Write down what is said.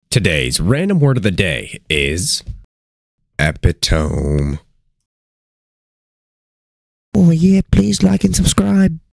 Today's random word of the day is epitome. Oh yeah, please like and subscribe.